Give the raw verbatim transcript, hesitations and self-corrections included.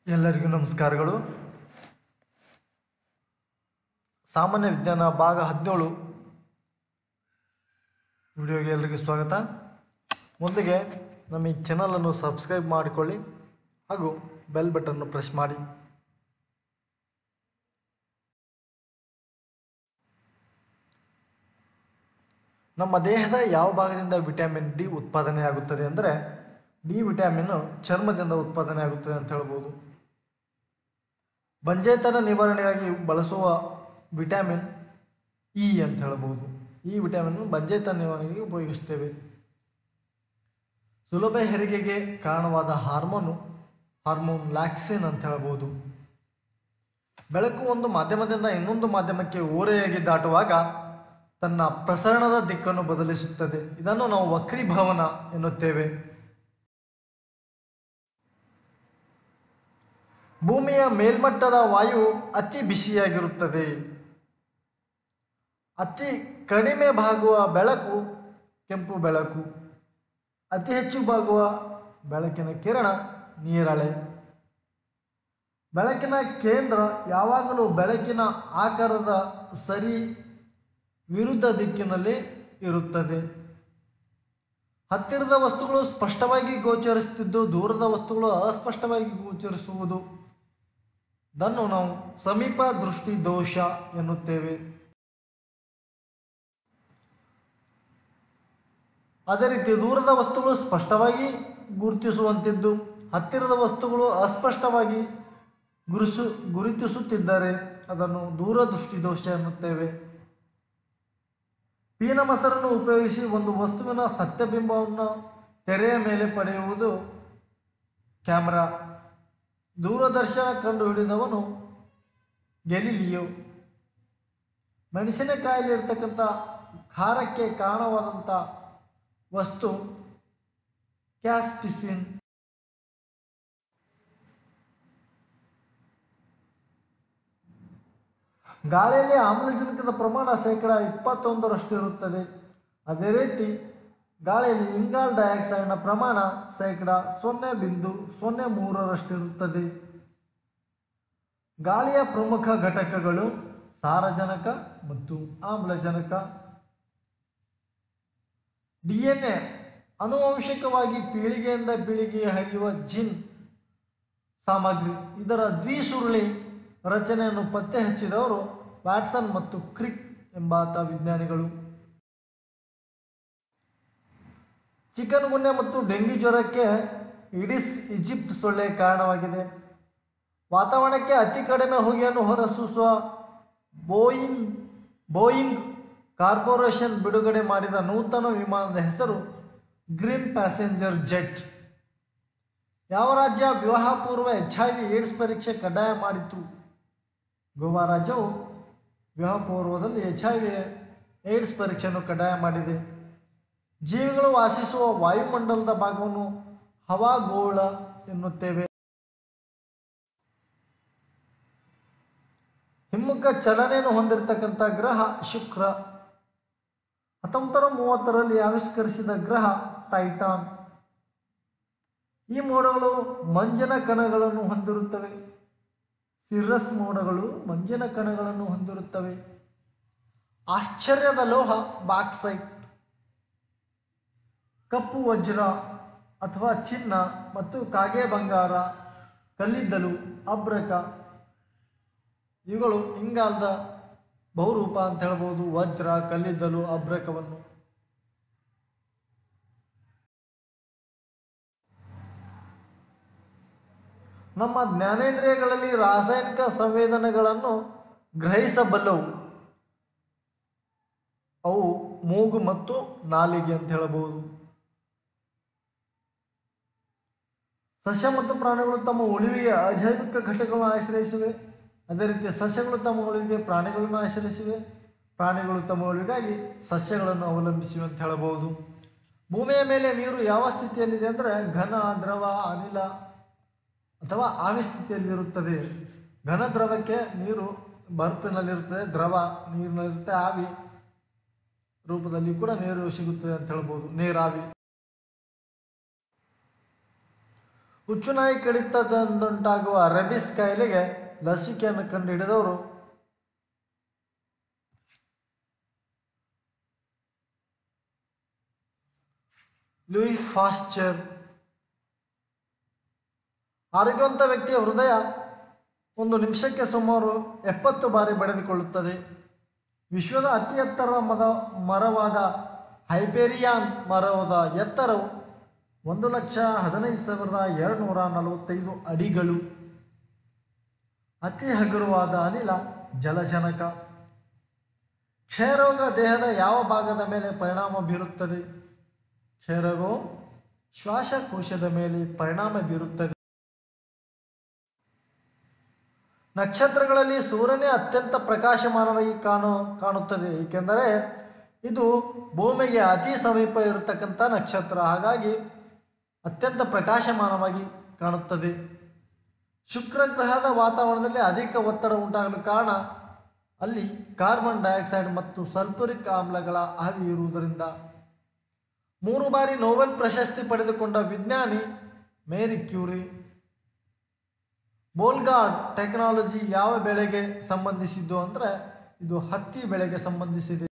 ಎಲ್ಲರಿಗೂ ನಮಸ್ಕಾರಗಳು. ಸಾಮಾನ್ಯ ವಿಜ್ಞಾನ ಭಾಗ ಹದಿನೇಳು ವಿಡಿಯೋಗೆ ಎಲ್ಲರಿಗೂ ಸ್ವಾಗತ. ಮೊದಲಿಗೆ ನಮ್ಮ ಈ ಚಾನಲನ್ನು ಸಬ್ಸ್ಕ್ರೈಬ್ ಮಾಡಿಕೊಳ್ಳಿ ಹಾಗೂ ಬೆಲ್ ಬಟನ್ನು ಪ್ರೆಸ್ ಮಾಡಿ. ನಮ್ಮ ದೇಹದ ಯಾವ ಭಾಗದಿಂದ ವಿಟಮಿನ್ ಡಿ ಉತ್ಪಾದನೆಯಾಗುತ್ತದೆ ಅಂದರೆ ಡಿ ವಿಟಮಿನ್ ಚರ್ಮದಿಂದ ಉತ್ಪಾದನೆ ಆಗುತ್ತದೆ ಅಂತ ಹೇಳ್ಬೋದು. ಬಂಜೇತನ ನಿವಾರಣೆಗಾಗಿ ಬಳಸುವ ವಿಟಮಿನ್ ಇ ಅಂತ ಹೇಳ್ಬೋದು. ಈ ವಿಟಮಿನ್ ಬಂಜೇತನ ನಿವಾರಣೆಗೆ ಉಪಯೋಗಿಸುತ್ತೇವೆ. ಸುಲಭ ಹೆರಿಗೆಗೆ ಕಾರಣವಾದ ಹಾರ್ಮೋನು ಹಾರ್ಮೋನ್ ಲ್ಯಾಕ್ಸಿನ್ ಅಂತ ಹೇಳ್ಬೋದು. ಬೆಳಕು ಒಂದು ಮಾಧ್ಯಮದಿಂದ ಇನ್ನೊಂದು ಮಾಧ್ಯಮಕ್ಕೆ ಓರೆಯಾಗಿ ದಾಟುವಾಗ ತನ್ನ ಪ್ರಸರಣದ ದಿಕ್ಕನ್ನು ಬದಲಿಸುತ್ತದೆ. ಇದನ್ನು ನಾವು ವಕ್ರೀಭವನ ಎನ್ನುತ್ತೇವೆ. ಭೂಮಿಯ ಮೇಲ್ಮಟ್ಟದ ವಾಯು ಅತಿ ಬಿಸಿಯಾಗಿರುತ್ತದೆ. ಅತಿ ಕಡಿಮೆ ಬಾಗುವ ಬೆಳಕು ಕೆಂಪು ಬೆಳಕು. ಅತಿ ಹೆಚ್ಚು ಬಾಗುವ ಬೆಳಕಿನ ಕಿರಣ ನೀರಳೆ. ಬೆಳಕಿನ ಕೇಂದ್ರ ಯಾವಾಗಲೂ ಬೆಳಕಿನ ಆಕಾರದ ಸರಿ ವಿರುದ್ಧ ದಿಕ್ಕಿನಲ್ಲಿ ಇರುತ್ತದೆ. ಹತ್ತಿರದ ವಸ್ತುಗಳು ಸ್ಪಷ್ಟವಾಗಿ ಗೋಚರಿಸುತ್ತಿದ್ದು ದೂರದ ವಸ್ತುಗಳು ಅಸ್ಪಷ್ಟವಾಗಿ ಗೋಚರಿಸುವುದು ಇದನ್ನು ನಾವು ಸಮೀಪ ದೃಷ್ಟಿ ದೋಷ ಎನ್ನುತ್ತೇವೆ. ಅದೇ ರೀತಿ ದೂರದ ವಸ್ತುಗಳು ಸ್ಪಷ್ಟವಾಗಿ ಗುರುತಿಸುವಂತಿದ್ದು ಹತ್ತಿರದ ವಸ್ತುಗಳು ಅಸ್ಪಷ್ಟವಾಗಿ ಗುರುಸು ಗುರುತಿಸುತ್ತಿದ್ದರೆ ಅದನ್ನು ದೂರದೃಷ್ಟಿ ದೋಷ ಎನ್ನುತ್ತೇವೆ. ಪೀನ ಮಸರನ್ನು ಉಪಯೋಗಿಸಿ ಒಂದು ವಸ್ತುವಿನ ಸತ್ಯಬಿಂಬವನ್ನು ತೆರೆಯ ಮೇಲೆ ಪಡೆಯುವುದು ಕ್ಯಾಮ್ರಾ. ದೂರದರ್ಶನ ಕಂಡುಹಿಡಿದವನು ಗೆಲಿಲಿಯೋ. ಮೆಣಸಿನಕಾಯಿಲಿರ್ತಕ್ಕಂಥ ಖಾರಕ್ಕೆ ಕಾರಣವಾದಂಥ ವಸ್ತು ಕ್ಯಾಪ್ಸಿಸಿನ್. ಗಾಳಿಯಲ್ಲಿ ಆಮ್ಲಜನಕದ ಪ್ರಮಾಣ ಶೇಕಡ ಇಪ್ಪತ್ತೊಂದರಷ್ಟು ಇರುತ್ತದೆ. ಅದೇ ರೀತಿ ಗಾಳಿಯಲ್ಲಿ ಇಂಗಾಲ ಡೈಆಕ್ಸೈಡ್ನ ಪ್ರಮಾಣ ಶೇಕಡ ಸೊನ್ನೆ ಬಿಂದು ಸೊನ್ನೆ ಮೂರರಷ್ಟಿರುತ್ತದೆ. ಗಾಳಿಯ ಪ್ರಮುಖ ಘಟಕಗಳು ಸಾರಜನಕ ಮತ್ತು ಆಮ್ಲಜನಕ. ಡಿ ಎನ್ ಎ ಆನುವಂಶಿಕವಾಗಿ ಪೀಳಿಗೆಯಿಂದ ಪೀಳಿಗೆಗೆ ಹರಿಯುವ ಜಿನ್ ಸಾಮಗ್ರಿ. ಇದರ ದ್ವಿಸುರುಳಿ ರಚನೆಯನ್ನು ಪತ್ತೆ ಹಚ್ಚಿದವರು ವ್ಯಾಟ್ಸನ್ ಮತ್ತು ಕ್ರಿಕ್ ಎಂಬಾತ ವಿಜ್ಞಾನಿಗಳು. ಚಿಕನ್ ಗುನ್ಯಾ ಮತ್ತು ಡೆಂಗ್ಯೂ ಜ್ವರಕ್ಕೆ ಇಡಿಸ್ ಈಜಿಪ್ಟ್ ಸೊಳ್ಳೆ ಕಾರಣವಾಗಿದೆ. ವಾತಾವರಣಕ್ಕೆ ಅತಿ ಕಡಿಮೆ ಹೊಗೆಯನ್ನು ಹೊರಸೂಸುವ ಬೋಯಿಂಗ್ ಬೋಯಿಂಗ್ ಕಾರ್ಪೊರೇಷನ್ ಬಿಡುಗಡೆ ಮಾಡಿದ ನೂತನ ವಿಮಾನದ ಹೆಸರು ಗ್ರೀನ್ ಪ್ಯಾಸೆಂಜರ್ ಜೆಟ್. ಯಾವ ರಾಜ್ಯ ವಿವಾಹ ಪೂರ್ವ ಎಚ್ ಐ ವಿ ಏಡ್ಸ್ ಪರೀಕ್ಷೆ ಕಡ್ಡಾಯ ಮಾಡಿತು? ಗೋವಾ ರಾಜ್ಯವು ವಿವಾಹ ಪೂರ್ವದಲ್ಲಿ ಎಚ್ ಐ ವಿ ಏಡ್ಸ್ ಪರೀಕ್ಷೆಯನ್ನು ಕಡ್ಡಾಯ ಮಾಡಿದೆ. ಜೀವಿಗಳು ವಾಸಿಸುವ ವಾಯುಮಂಡಲದ ಭಾಗವನ್ನು ಹವಾಗೋಳ ಎನ್ನುತ್ತೇವೆ. ಹಿಮ್ಮುಖ ಚಲನೆಯನ್ನು ಹೊಂದಿರತಕ್ಕಂಥ ಗ್ರಹ ಶುಕ್ರ. ಹತ್ತೊಂಬತ್ತು ಮೂವತ್ತರಲ್ಲಿ ಆವಿಷ್ಕರಿಸಿದ ಗ್ರಹ ಟೈಟಾನ್. ಈ ಮೋಡಗಳು ಮಂಜಿನ ಕಣಗಳನ್ನು ಹೊಂದಿರುತ್ತವೆ. ಸಿರಸ್ ಮೋಡಗಳು ಮಂಜಿನ ಕಣಗಳನ್ನು ಹೊಂದಿರುತ್ತವೆ. ಆಶ್ಚರ್ಯದ ಲೋಹ ಬಾಕ್ಸೈಟ್. ಕಪ್ಪು ವಜ್ರ ಅಥವಾ ಚಿನ್ನ ಮತ್ತು ಕಾಗೆ ಬಂಗಾರ, ಕಲ್ಲಿದ್ದಲು, ಅಬ್ರಕ ಇವುಗಳು ಇಂಗಾಲದ ಬಹುರೂಪ ಅಂತ ಹೇಳ್ಬೋದು. ವಜ್ರ, ಕಲ್ಲಿದ್ದಲು, ಅಬ್ರಕವನ್ನು. ನಮ್ಮ ಜ್ಞಾನೇಂದ್ರಿಯಗಳಲ್ಲಿ ರಾಸಾಯನಿಕ ಸಂವೇದನೆಗಳನ್ನು ಗ್ರಹಿಸಬಲ್ಲವು. ಅವು ಮೂಗು ಮತ್ತು ನಾಲಿಗೆ ಅಂತ ಹೇಳಬಹುದು. ಸಸ್ಯ ಮತ್ತು ಪ್ರಾಣಿಗಳು ತಮ್ಮ ಉಳಿವಿಗೆ ಅಜೈವಿಕ ಘಟಕಗಳನ್ನು ಆಶ್ರಯಿಸಿವೆ. ಅದೇ ರೀತಿ ಸಸ್ಯಗಳು ತಮ್ಮ ಉಳಿವಿಗೆ ಪ್ರಾಣಿಗಳನ್ನು ಆಶ್ರಯಿಸಿವೆ. ಪ್ರಾಣಿಗಳು ತಮ್ಮ ಉಳಿವಿಗಾಗಿ ಸಸ್ಯಗಳನ್ನು ಅವಲಂಬಿಸಿವೆ ಅಂತ ಹೇಳಬಹುದು. ಭೂಮಿಯ ಮೇಲೆ ನೀರು ಯಾವ ಸ್ಥಿತಿಯಲ್ಲಿದೆ ಅಂದರೆ ಘನ, ದ್ರವ, ಅನಿಲ ಅಥವಾ ಆವಿ ಸ್ಥಿತಿಯಲ್ಲಿರುತ್ತದೆ. ಘನ ದ್ರವಕ್ಕೆ ನೀರು ಬರ್ಫಿನಲ್ಲಿರುತ್ತದೆ, ದ್ರವ ನೀರಿನಲ್ಲಿರುತ್ತೆ, ಆವಿ ರೂಪದಲ್ಲಿ ಕೂಡ ನೀರು ಸಿಗುತ್ತದೆ ಅಂತ ಹೇಳ್ಬೋದು, ನೀರಾವಿ. ಹುಚ್ಚುನಾಯಿ ಕಡಿತದಿಂದುಂಟಾಗುವ ರೆಬಿಸ್ ಕಾಯಿಲೆಗೆ ಲಸಿಕೆಯನ್ನು ಕಂಡುಹಿಡಿದವರು ಲೂಯಿ ಪಾಶ್ಚರ್. ಆರೋಗ್ಯವಂತ ವ್ಯಕ್ತಿಯ ಹೃದಯ ಒಂದು ನಿಮಿಷಕ್ಕೆ ಸುಮಾರು ಎಪ್ಪತ್ತು ಬಾರಿ ಬಡಿದುಕೊಳ್ಳುತ್ತದೆ. ವಿಶ್ವದ ಅತಿ ಎತ್ತರದ ಮದ ಮರವಾದ ಹೈಪೇರಿಯಾನ್ ಮರದ ಎತ್ತರವು ಒಂದು ಲಕ್ಷ ಹದಿನೈದು ಸಾವಿರದ ಎರಡು ನೂರ ನಲವತ್ತೈದು ಅಡಿಗಳು. ಅತಿ ಹಗುರವಾದ ಅನಿಲ ಜಲಜನಕ. ಕ್ಷಯರೋಗ ದೇಹದ ಯಾವ ಭಾಗದ ಮೇಲೆ ಪರಿಣಾಮ ಬೀರುತ್ತದೆ? ಕ್ಷಯರೋಗವು ಶ್ವಾಸಕೋಶದ ಮೇಲೆ ಪರಿಣಾಮ ಬೀರುತ್ತದೆ. ನಕ್ಷತ್ರಗಳಲ್ಲಿ ಸೂರ್ಯನೇ ಅತ್ಯಂತ ಪ್ರಕಾಶಮಾನವಾಗಿ ಕಾಣು ಕಾಣುತ್ತದೆ ಏಕೆಂದರೆ ಇದು ಭೂಮಿಗೆ ಅತಿ ಸಮೀಪ ಇರತಕ್ಕಂಥ ನಕ್ಷತ್ರ, ಹಾಗಾಗಿ ಅತ್ಯಂತ ಪ್ರಕಾಶಮಾನವಾಗಿ ಕಾಣುತ್ತದೆ. ಶುಕ್ರ ಗ್ರಹದ ವಾತಾವರಣದಲ್ಲಿ ಅಧಿಕ ಒತ್ತಡ ಉಂಟಾಗಲು ಕಾರಣ ಅಲ್ಲಿ ಕಾರ್ಬನ್ ಡೈಆಕ್ಸೈಡ್ ಮತ್ತು ಸಲ್ಫ್ಯೂರಿಕ್ ಆಮ್ಲಗಳ ಆವಿ ಇರುವುದರಿಂದ. ಮೂರು ಬಾರಿ ನೊಬೆಲ್ ಪ್ರಶಸ್ತಿ ಪಡೆದುಕೊಂಡ ವಿಜ್ಞಾನಿ ಮೇರಿ ಕ್ಯೂರಿ. ಬೋಲ್ಗಾರ್ಡ್ ಟೆಕ್ನಾಲಜಿ ಯಾವ ಬೆಳೆಗೆ ಸಂಬಂಧಿಸಿದ್ದು ಅಂದರೆ ಇದು ಹತ್ತಿ ಬೆಳೆಗೆ ಸಂಬಂಧಿಸಿದೆ.